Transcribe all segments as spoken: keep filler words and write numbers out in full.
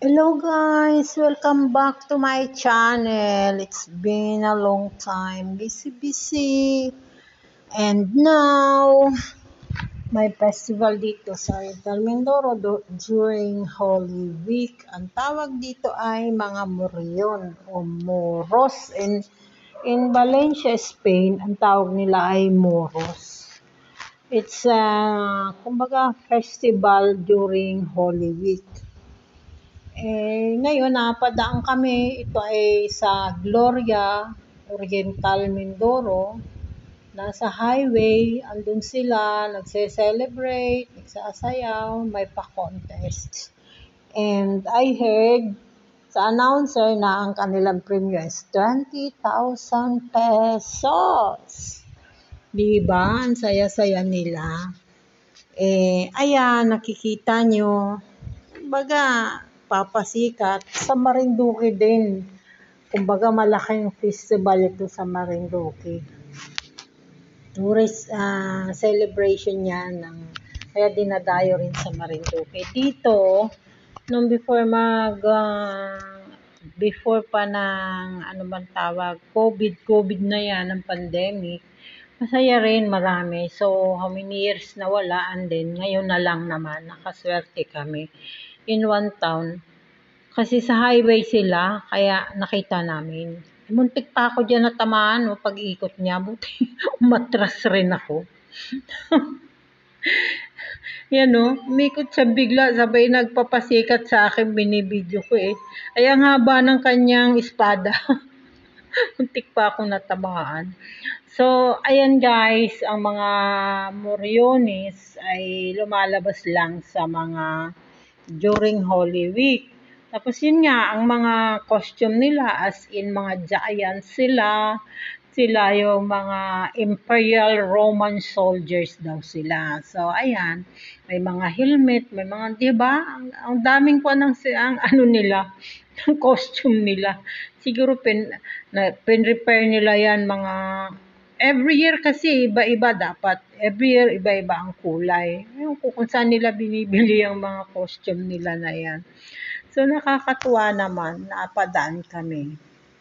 Hello guys, welcome back to my channel. It's been a long time, busy busy. And now, may festival dito sa Del Mindoro do- during Holy Week. Ang tawag dito ay mga Moryon o Moros. In, in Valencia, Spain, ang tawag nila ay Moros. It's a, kumbaga, festival during Holy Week. Eh, ngayon napadaan kami, ito ay sa Gloria Oriental Mindoro. Nasa highway, andun sila, nagse-celebrate, nagsasayaw, may pa-contest. And I heard sa announcer na ang kanilang premium is twenty thousand pesos. Diba? Ang saya-saya nila. Eh, ayan, nakikita nyo, kumbaga, papasikat sa Marinduque din. Kumbaga, malaking festival ito sa Marinduque. Tourist uh, celebration yan. Ng, kaya dinadayo rin sa Marinduque. Dito, nung before mag, uh, before pa ng, ano man tawag, COVID, COVID na yan, ng pandemic, masaya rin, marami. So, how many years na wala, and then, ngayon na lang naman, nakaswerte kami in one town. Kasi sa highway sila, kaya nakita namin. Muntik pa ako dyan natamaan, no, pag-ikot niya. Buti, umatras rin ako. Yan, no, umikot siya bigla, sabay nagpapasikat sa akin, binibidyo ko eh. Ay, ang haba ng kanyang espada. Muntik pa akong natamaan. So, ayan guys, ang mga Moryones ay lumalabas lang sa mga during Holy Week. Tapos yun nga, ang mga costume nila, as in mga giants sila, sila yung mga Imperial Roman soldiers daw sila. So, ayan, may mga helmet, may mga, di ba? Ang, ang daming po ng ang ano nila, ng costume nila. Siguro pin, na, pin-repair nila yan mga, every year kasi iba-iba dapat. Every year iba-iba ang kulay. Yung kung saan nila binibili ang mga costume nila na yan. So, nakakatuwa naman, napadaan kami.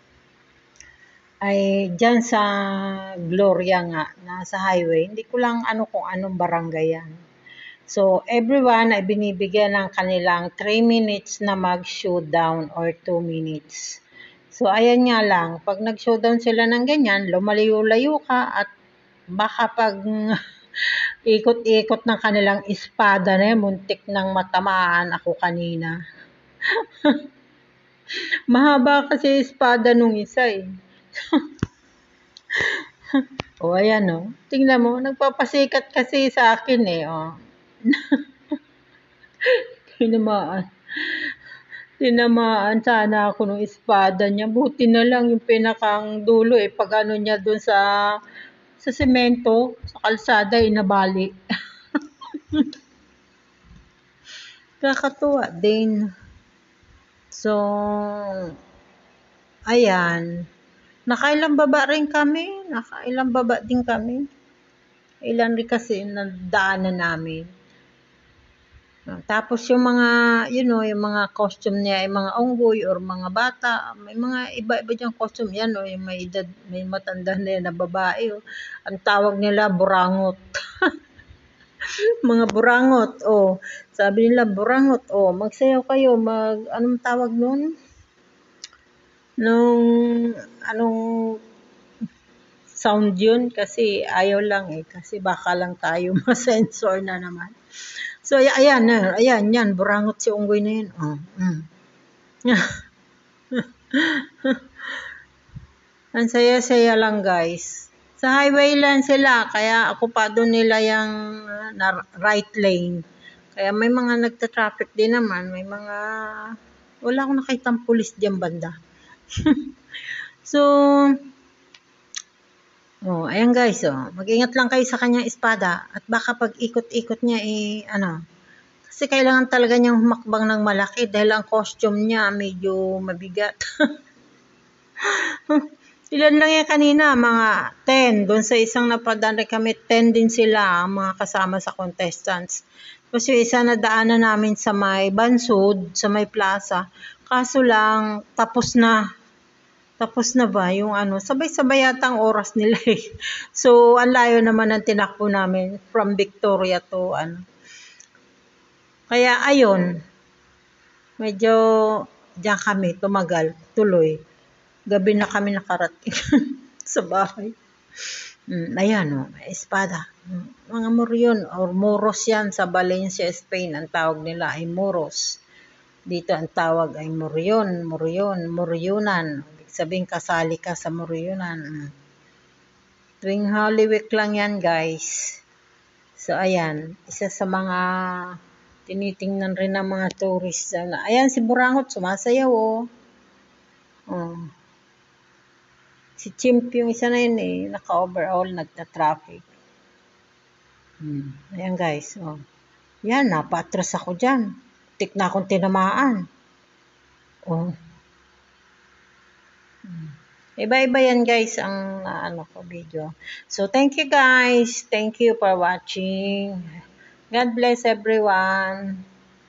Ay, dyan sa Gloria nga, nasa highway, hindi ko lang ano kung anong barangay yan. So, everyone ay binibigyan ng kanilang three minutes na mag-showdown or two minutes. So, ayan nga lang, pag nag-showdown sila ng ganyan, lumalayo-layo ka at baka pag ikot-ikot ng kanilang espada na yan, muntik nang matamaan ako kanina. Mahaba kasi espada nung isa eh. O, ayan o. Tingnan mo, nagpapasikat kasi sa akin eh. O. Tinamaan. Tinamaan sana ako ng espada niya. Buti na lang yung pinakang dulo eh. Pag ano niya dun sa sa semento, sa kalsada, inabali. Kakatuwa din. So, ayan. Nakailang baba rin kami. Nakailang baba din kami. Ilan rin kasi nadaanan namin. Tapos yung mga, you know, yung mga costume niya, yung mga unggoy or mga bata, may mga iba-iba diyang costume yan, o yung may edad, may matanda na yan na babae, o. Ang tawag nila, burangot. Mga burangot, o. Sabi nila, burangot, o. Magsayaw kayo, mag, anong tawag nun? Nung, anong sound yun? Kasi ayaw lang eh, kasi baka lang tayo ma-sensor na naman. So, ayan, ayan, yan, burangot si unggoy na yun. Oh, mm. Ang saya-saya lang, guys. Sa highway lang sila, kaya okupado nila yung uh, right lane. Kaya may mga nagta-traffic din naman, may mga, wala akong nakitang pulis diyan banda. So, oh, ayan guys, oh, mag-ingat lang kayo sa kanyang espada at baka pag ikot-ikot niya eh, ano, kasi kailangan talaga niyang humakbang ng malaki dahil ang costume niya medyo mabigat. Ilan lang yan kanina, mga ten. Doon sa isang napadaan kami, ten din sila, mga kasama sa contestants. Kasi isa na daanan namin sa may Bansod, sa may plaza. Kaso lang, tapos na. Tapos na ba yung ano, sabay-sabay yata ang oras nila eh. So, ang layo naman ang tinakbo namin from Victoria to ano. Kaya ayun, medyo diyan kami tumagal, tuloy. Gabi na kami nakarating sa bahay. Mm, ayan o, oh, espada. Mga Moryon or Moros yan sa Valencia, Spain. Ang tawag nila ay Moros. Dito ang tawag ay Moryon, Moryon, Moryonan. Ibig sabihin kasali ka sa Moryonan. Tuwing Holy Week lang yan guys. So ayan, isa sa mga tinitingnan rin ng mga tourist. Ayan si Burangot sumasayaw oh. Oh. Si Chimp yung isa na yun eh, naka-overall, nagta-traffic. Hmm. Ayan guys, oh. Yan, napatras ako dyan. Tik na akong tinamaan. Oh. Hmm. Iba-iba yan guys ang uh, ano ko video. So thank you guys. Thank you for watching. God bless everyone.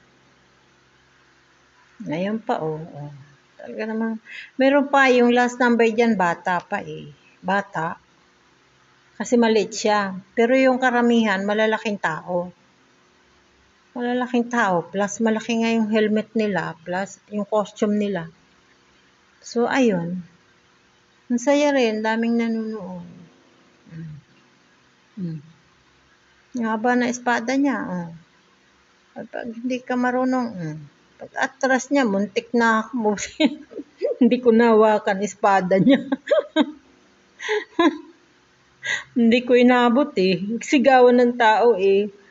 Ngayon pa oh. oh. Talaga namang, meron pa yung last number dyan, bata pa eh. Bata. Kasi maliit siya. Pero yung karamihan, malalaking tao. Malalaking tao. Plus, malaki nga yung helmet nila. Plus, yung costume nila. So, ayun. Ang saya rin. Daming nanunood. Hmm. Hmm. Yung haba na espada niya. Oh. Pag hindi ka marunong, hmm. pag atras niya, muntik na ako. Hindi ko nahawakan espada niya. Hindi ko inabot eh. Sigawan ng tao eh.